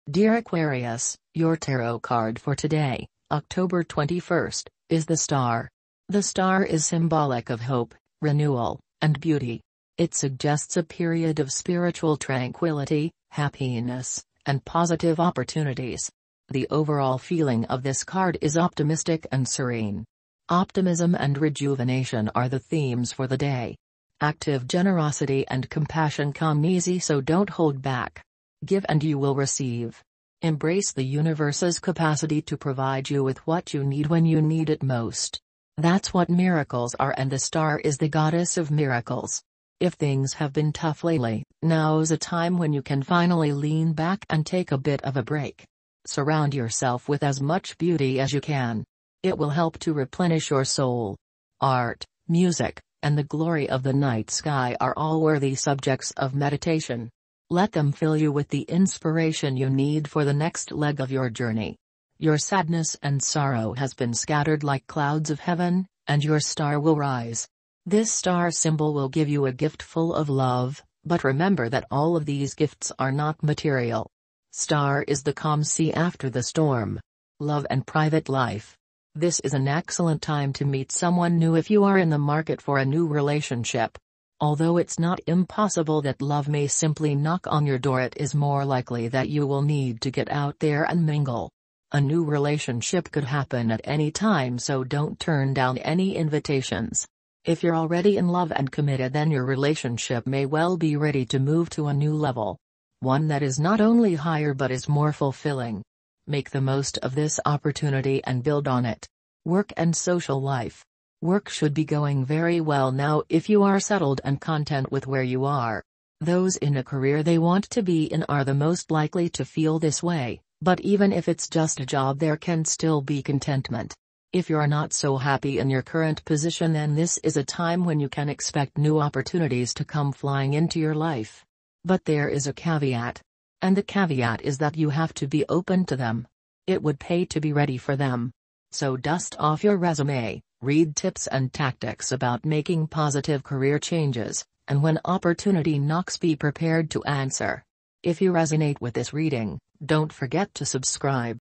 Dear Aquarius, your tarot card for today, October 21st, is the Star. The star is symbolic of hope, renewal, and beauty. It suggests a period of spiritual tranquility, happiness, and positive opportunities. The overall feeling of this card is optimistic and serene. Optimism and rejuvenation are the themes for the day. Active generosity and compassion come easy, so don't hold back. Give and you will receive. Embrace the universe's capacity to provide you with what you need when you need it most. That's what miracles are, and the star is the goddess of miracles. If things have been tough lately, now's a time when you can finally lean back and take a bit of a break. Surround yourself with as much beauty as you can. It will help to replenish your soul. Art, music, and the glory of the night sky are all worthy subjects of meditation. Let them fill you with the inspiration you need for the next leg of your journey. Your sadness and sorrow has been scattered like clouds of heaven, and your star will rise. This star symbol will give you a gift full of love, but remember that all of these gifts are not material. Star is the calm sea after the storm. Love and private life. This is an excellent time to meet someone new if you are in the market for a new relationship. Although it's not impossible that love may simply knock on your door, it is more likely that you will need to get out there and mingle. A new relationship could happen at any time, so don't turn down any invitations. If you're already in love and committed, then your relationship may well be ready to move to a new level. One that is not only higher but is more fulfilling. Make the most of this opportunity and build on it. Work and social life. Work should be going very well now if you are settled and content with where you are. Those in a career they want to be in are the most likely to feel this way, but even if it's just a job, there can still be contentment. If you're not so happy in your current position, then this is a time when you can expect new opportunities to come flying into your life. But there is a caveat. And the caveat is that you have to be open to them. It would pay to be ready for them. So dust off your resume, read tips and tactics about making positive career changes, and when opportunity knocks, be prepared to answer. If you resonate with this reading, don't forget to subscribe.